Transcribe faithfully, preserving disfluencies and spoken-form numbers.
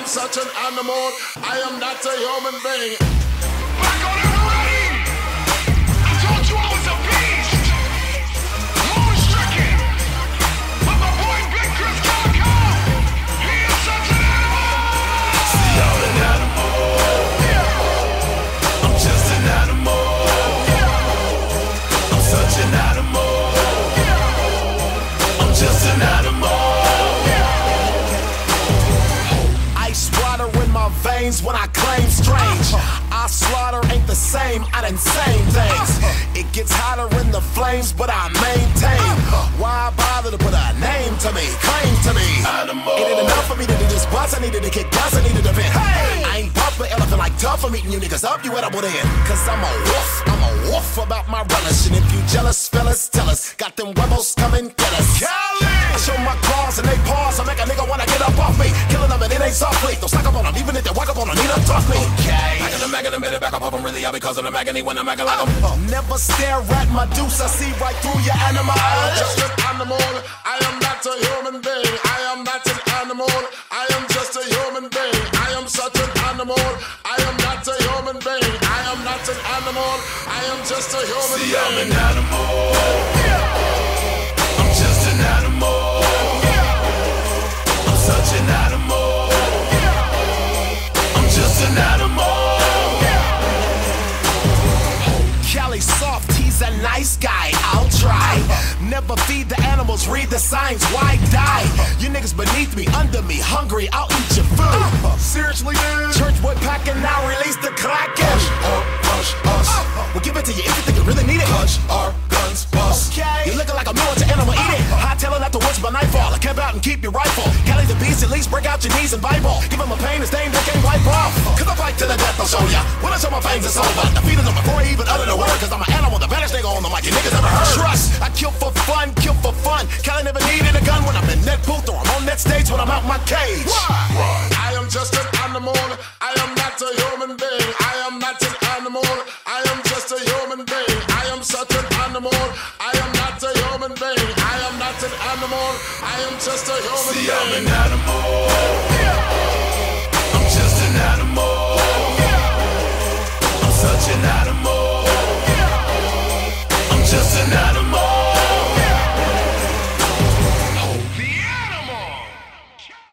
am such an animal. I am not a human being. Back on everybody! I told you I was a beast! Moon-stricken! But my boy Big Chris Calico, he is such an animal! See, I'm an animal. I'm just an animal. I'm such an animal. I'm just an animal. My veins when I claim strange. I slaughter ain't the same, I done same things. It gets hotter in the flames, but I maintain. Why bother to put a name to me, claim to me? Animal. It ain't enough for me to do this bust, I needed to kick dust, I needed to vent. Hey! I ain't puff the elephant like tough, I'm eating you niggas up, you edible in. Cause I'm a wolf, I'm a wolf about my relish. And if you jealous, fellas, tell us. Got them huevos, come and get us. Cali! I show my claws and they pause, I make a nigga wanna get up off me. Killing them and it ain't softly, don't stack up on them, even if they walk up on them, need to talk me. Okay. Back in the mag in the minute, back up off them, really out because of the agony when I'm acting like them. Uh, never stare at my deuce, I see right through your animal. I am just an animal, I am not a human being. I am not an animal, I am just a human being. I am such an animal, I am not a human being. I am not an animal, I am just a human See, being. I'm an animal. I'm just an animal. I'm such an animal. I'm just an animal. Cali soft, he's a nice guy, I'll try. Never feed the animals, read the signs, why die? You niggas beneath me, under me, hungry, I'll eat your food. Seriously, dude? Church boy packing, now release the kraken. Hush or hush us. We'll give it to you if you think you really need it. Hush our guns bust. Okay. You're looking like a militant animal, eat it. Hightailing at the woods by nightfall. I camp out and keep your rifle. Cali the beast, at least break out your knees and Bible. Give him a pain, his name they can't wipe off. Cause I fight to the death, I'll show ya. When I show my fangs, it's over. Defeated them before I even utter the word. Cause I'm an animal, the baddest nigga on the mic you niggas ever heard. Trust, I kill for fun, kill for fun. Cali never needed a gun when I'm in that booth or I'm on that stage when I'm out my cage. Why? I am just an animal, I am not a human being. I am not an animal, I am just a human being. I am such an animal, I am not a human being. I am not an animal, I am just a human See, being. I'm an animal.